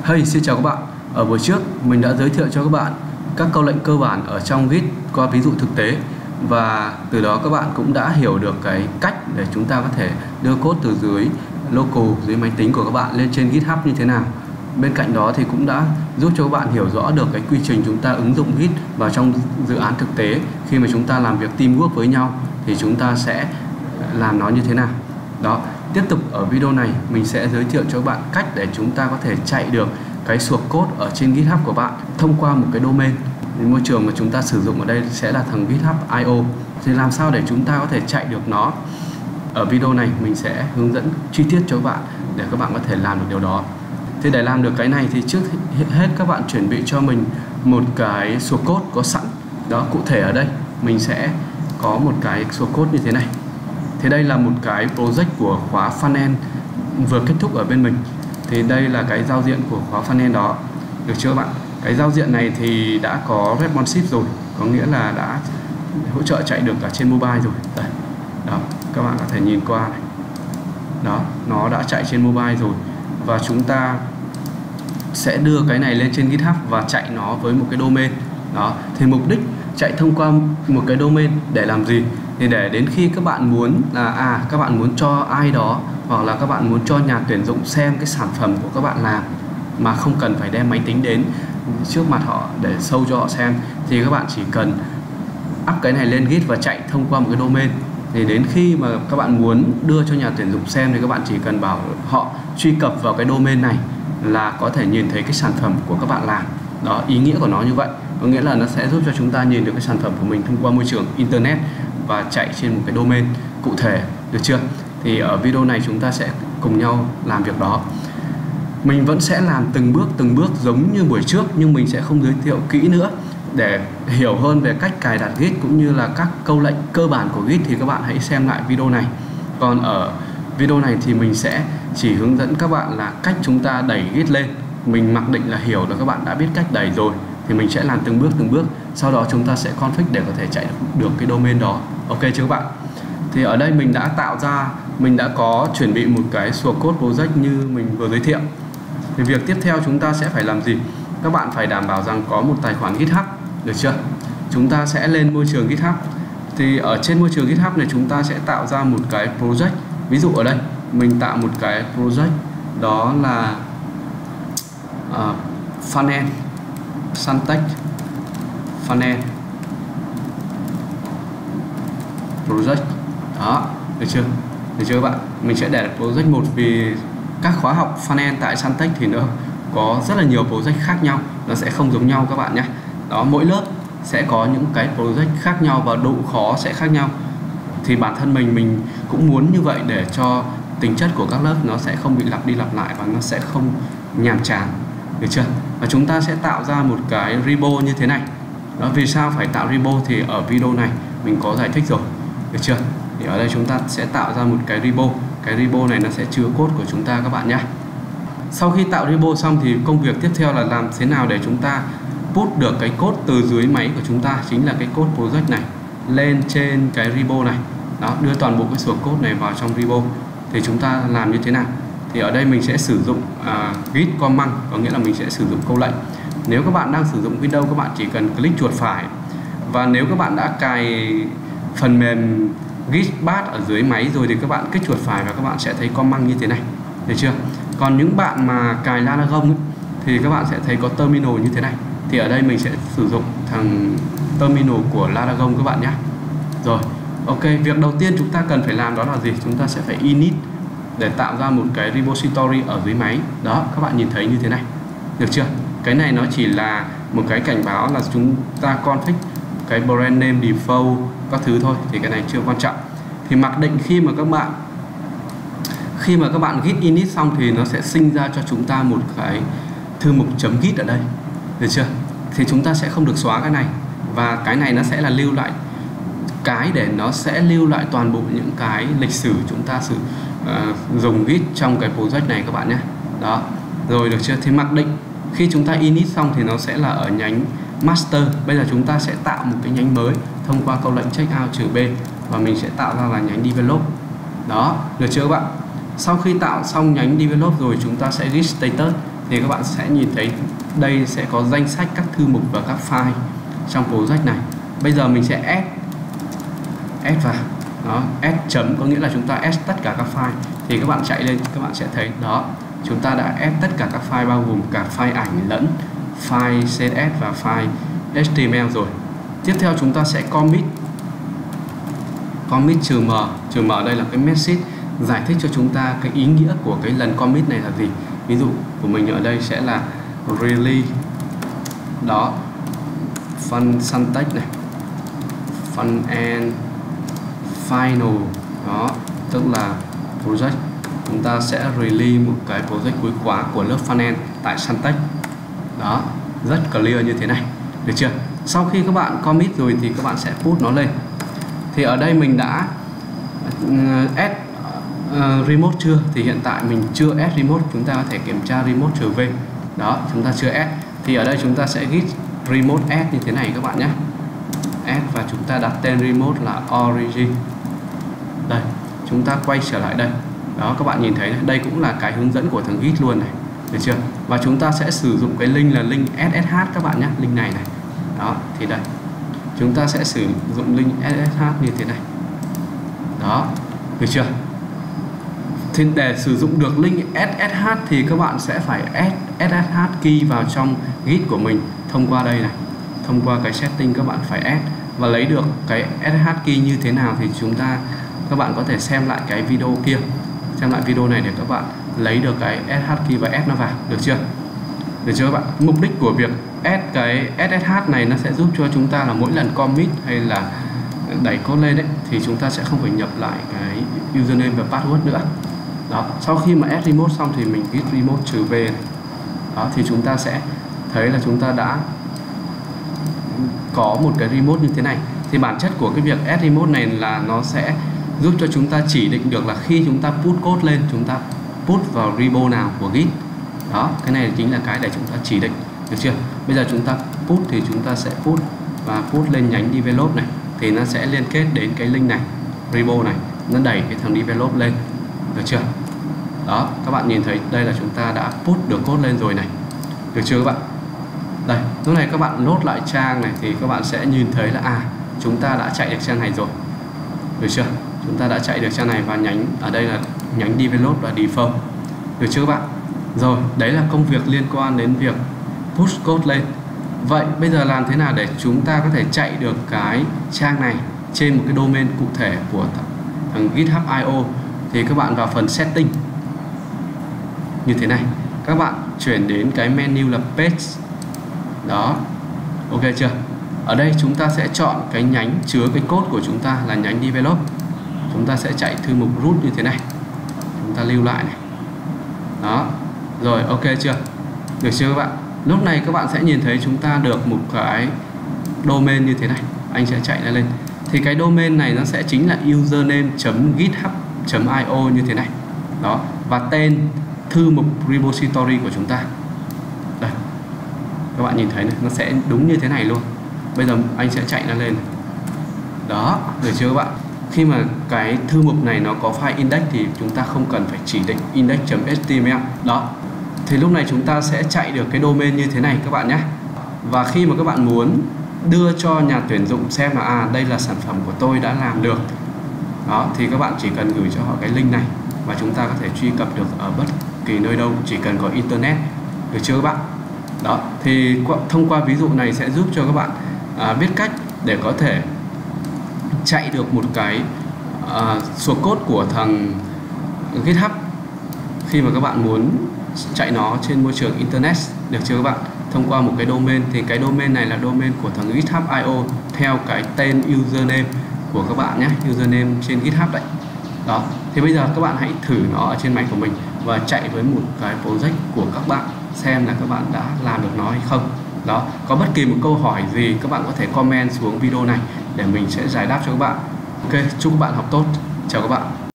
Hey, xin chào các bạn. Ở buổi trước mình đã giới thiệu cho các bạn các câu lệnh cơ bản ở trong Git qua ví dụ thực tế, và từ đó các bạn cũng đã hiểu được cái cách để chúng ta có thể đưa code từ dưới local, dưới máy tính của các bạn lên trên GitHub như thế nào. Bên cạnh đó thì cũng đã giúp cho các bạn hiểu rõ được cái quy trình chúng ta ứng dụng Git vào trong dự án thực tế. Khi mà chúng ta làm việc teamwork với nhau thì chúng ta sẽ làm nó như thế nào. Đó, tiếp tục ở video này mình sẽ giới thiệu cho các bạn cách để chúng ta có thể chạy được cái source code ở trên GitHub của bạn thông qua một cái domain. Môi trường mà chúng ta sử dụng ở đây sẽ là thằng GitHub.io. Thì làm sao để chúng ta có thể chạy được nó? Ở video này mình sẽ hướng dẫn chi tiết cho các bạn để các bạn có thể làm được điều đó. Thì để làm được cái này thì trước hết các bạn chuẩn bị cho mình một cái source code có sẵn. Đó, cụ thể ở đây mình sẽ có một cái source code như thế này. Thì đây là một cái project của khóa frontend vừa kết thúc ở bên mình. Thì đây là cái giao diện của khóa frontend đó. Được chưa các bạn? Cái giao diện này thì đã có responsive rồi, có nghĩa là đã hỗ trợ chạy được cả trên mobile rồi. Đây. Đó, các bạn có thể nhìn qua này. Đó, nó đã chạy trên mobile rồi. Và chúng ta sẽ đưa cái này lên trên GitHub và chạy nó với một cái domain. Đó, thì mục đích chạy thông qua một cái domain để làm gì? Thì để đến khi các bạn muốn là các bạn muốn cho ai đó, hoặc là các bạn muốn cho nhà tuyển dụng xem cái sản phẩm của các bạn làm mà không cần phải đem máy tính đến trước mặt họ để show cho họ xem, thì các bạn chỉ cần up cái này lên Git và chạy thông qua một cái domain. Thì đến khi mà các bạn muốn đưa cho nhà tuyển dụng xem thì các bạn chỉ cần bảo họ truy cập vào cái domain này là có thể nhìn thấy cái sản phẩm của các bạn làm. Đó, ý nghĩa của nó như vậy. Có nghĩa là nó sẽ giúp cho chúng ta nhìn được cái sản phẩm của mình thông qua môi trường internet và chạy trên một cái domain cụ thể. Được chưa? Thì ở video này chúng ta sẽ cùng nhau làm việc đó. Mình vẫn sẽ làm từng bước giống như buổi trước, nhưng mình sẽ không giới thiệu kỹ nữa. Để hiểu hơn về cách cài đặt Git cũng như là các câu lệnh cơ bản của Git thì các bạn hãy xem lại video này. Còn ở video này thì mình sẽ chỉ hướng dẫn các bạn là cách chúng ta đẩy Git lên. Mình mặc định là hiểu là các bạn đã biết cách đẩy rồi, thì mình sẽ làm từng bước. Sau đó chúng ta sẽ config để có thể chạy được cái domain đó. Ok chưa các bạn? Thì ở đây mình đã có chuẩn bị một cái source code project như mình vừa giới thiệu. Thì việc tiếp theo chúng ta sẽ phải làm gì? Các bạn phải đảm bảo rằng có một tài khoản GitHub. Được chưa? Chúng ta sẽ lên môi trường GitHub. Thì ở trên môi trường GitHub này chúng ta sẽ tạo ra một cái project. Ví dụ ở đây mình tạo một cái project, đó là frontend syntax frontend project. Đó, được chưa? Được chưa các bạn? Mình sẽ để project 1 vì các khóa học frontend tại Syntax thì nó có rất là nhiều project khác nhau, nó sẽ không giống nhau các bạn nhé. Đó, mỗi lớp sẽ có những cái project khác nhau và độ khó sẽ khác nhau. Thì bản thân mình cũng muốn như vậy để cho tính chất của các lớp nó sẽ không bị lặp đi lặp lại và nó sẽ không nhàm chán. Được chưa? Và chúng ta sẽ tạo ra một cái repo như thế này. Đó, vì sao phải tạo repo thì ở video này mình có giải thích rồi. Được chưa? Thì ở đây chúng ta sẽ tạo ra một cái repo. Cái repo này nó sẽ chứa code của chúng ta các bạn nhé. Sau khi tạo repo xong thì công việc tiếp theo là làm thế nào để chúng ta put được cái code từ dưới máy của chúng ta, chính là cái code project này, lên trên cái repo này. Đó, đưa toàn bộ cái source code này vào trong repo. Thì chúng ta làm như thế nào? Thì ở đây mình sẽ sử dụng git command, có nghĩa là mình sẽ sử dụng câu lệnh. Nếu các bạn đang sử dụng Windows, các bạn chỉ cần click chuột phải. Và nếu các bạn đã cài phần mềm Gitbat ở dưới máy rồi thì các bạn kích chuột phải và các bạn sẽ thấy command như thế này. Được chưa? Còn những bạn mà cài Laragon thì các bạn sẽ thấy có terminal như thế này. Thì ở đây mình sẽ sử dụng thằng terminal của Laragon các bạn nhé. Rồi, ok, việc đầu tiên chúng ta cần phải làm đó là gì? Chúng ta sẽ phải init để tạo ra một cái repository ở dưới máy. Đó, các bạn nhìn thấy như thế này. Được chưa? Cái này nó chỉ là một cái cảnh báo là chúng ta config cái brand name default các thứ thôi, thì cái này chưa quan trọng. Thì mặc định khi mà các bạn git init xong thì nó sẽ sinh ra cho chúng ta một cái thư mục .git ở đây. Được chưa? Thì chúng ta sẽ không được xóa cái này, và cái này nó sẽ là lưu lại để nó sẽ lưu lại toàn bộ những cái lịch sử chúng ta dùng git trong cái project này các bạn nhé. Đó, rồi được chưa? Thì mặc định khi chúng ta init xong thì nó sẽ là ở nhánh master. Bây giờ chúng ta sẽ tạo một cái nhánh mới thông qua câu lệnh checkout-b và mình sẽ tạo ra là nhánh develop. Đó, được chưa các bạn? Sau khi tạo xong nhánh develop rồi chúng ta sẽ git status. thì các bạn sẽ nhìn thấy đây sẽ có danh sách các thư mục và các file trong project này. Bây giờ mình sẽ add vào đó, add chấm có nghĩa là chúng ta add tất cả các file. Thì các bạn chạy lên các bạn sẽ thấy đó, chúng ta đã add tất cả các file bao gồm cả file ảnh lẫn file CSS và file HTML rồi. Tiếp theo chúng ta sẽ commit -m đây là cái message giải thích cho chúng ta cái ý nghĩa của cái lần commit này là gì. Ví dụ của mình ở đây sẽ là really đó, fun syntax này, fun and final đó, tức là project chúng ta sẽ release một cái project cuối khóa của lớp frontend tại syntax đó, rất clear như thế này, được chưa? Sau khi các bạn commit rồi thì các bạn sẽ put nó lên. Thì ở đây mình đã add remote chưa? Thì hiện tại mình chưa add remote, chúng ta có thể kiểm tra remote trở về đó, chúng ta chưa add. Thì ở đây chúng ta sẽ git remote add như thế này các bạn nhé, add và chúng ta đặt tên remote là origin. Đây, chúng ta quay trở lại đây đó, các bạn nhìn thấy đây cũng là cái hướng dẫn của thằng git luôn này, được chưa? Và chúng ta sẽ sử dụng cái link là link SSH các bạn nhé, link này đó. Thì đây chúng ta sẽ sử dụng link SSH như thế này đó, được chưa? Thì để sử dụng được link SSH thì các bạn sẽ phải add SSH key vào trong git của mình thông qua đây này, thông qua cái setting các bạn phải add và lấy được cái SSH key như thế nào thì các bạn có thể xem lại cái video kia, xem lại video này để các bạn lấy được cái SSH key và add nó vào, được chưa? Được chưa các bạn? Mục đích của việc add cái SSH này nó sẽ giúp cho chúng ta là mỗi lần commit hay là đẩy code lên đấy thì chúng ta sẽ không phải nhập lại cái username và password nữa. Đó, sau khi mà add remote xong thì mình git remote trừ v này. Đó, thì chúng ta sẽ thấy là chúng ta đã có một cái remote như thế này. Thì bản chất của cái việc add remote này là nó sẽ giúp cho chúng ta chỉ định được là khi chúng ta put code lên, chúng ta put vào repo nào của git. Đó, cái này chính là cái để chúng ta chỉ định, được chưa? Bây giờ chúng ta put thì chúng ta sẽ put và put lên nhánh develop này thì nó sẽ liên kết đến cái link này, repo này, nó đẩy cái thằng develop lên, được chưa? Đó, các bạn nhìn thấy đây là chúng ta đã put được code lên rồi này, được chưa các bạn? Đây, lúc này các bạn load lại trang này thì các bạn sẽ nhìn thấy là chúng ta đã chạy được trang này rồi, được chưa? Chúng ta đã chạy được trang này và nhánh ở đây là nhánh develop và default, được chưa các bạn? Rồi, đấy là công việc liên quan đến việc push code lên. Vậy bây giờ làm thế nào để chúng ta có thể chạy được cái trang này trên một cái domain cụ thể của thằng GitHub.io? Thì các bạn vào phần setting như thế này, các bạn chuyển đến cái menu là page đó, ok chưa? Ở đây chúng ta sẽ chọn cái nhánh chứa cái code của chúng ta là nhánh develop, chúng ta sẽ chạy thư mục root như thế này, chúng ta lưu lại này đó, rồi ok chưa, được chưa các bạn? Lúc này các bạn sẽ nhìn thấy chúng ta được một cái domain như thế này, anh sẽ chạy lên thì cái domain này nó sẽ chính là username.github.io như thế này đó, và tên thư mục repository của chúng ta đây, các bạn nhìn thấy này, nó sẽ đúng như thế này luôn. Bây giờ anh sẽ chạy nó lên đó, được chưa các bạn? Khi mà cái thư mục này nó có file index thì chúng ta không cần phải chỉ định index.html đó, thì lúc này chúng ta sẽ chạy được cái domain như thế này các bạn nhé. Và khi mà các bạn muốn đưa cho nhà tuyển dụng xem là đây là sản phẩm của tôi đã làm được đó, thì các bạn chỉ cần gửi cho họ cái link này và chúng ta có thể truy cập được ở bất kỳ nơi đâu, chỉ cần có internet, được chưa các bạn? Đó, thì thông qua ví dụ này sẽ giúp cho các bạn biết cách để có thể chạy được một cái source code của thằng GitHub khi mà các bạn muốn chạy nó trên môi trường internet, được chưa các bạn? Thông qua một cái domain, thì cái domain này là domain của thằng GitHub.io theo cái tên username của các bạn nhé, username trên GitHub đấy. Đó, thì bây giờ các bạn hãy thử nó ở trên máy của mình và chạy với một cái project của các bạn xem là các bạn đã làm được nó hay không. Đó, có bất kỳ một câu hỏi gì các bạn có thể comment xuống video này để mình sẽ giải đáp cho các bạn. Ok, chúc các bạn học tốt. Chào các bạn.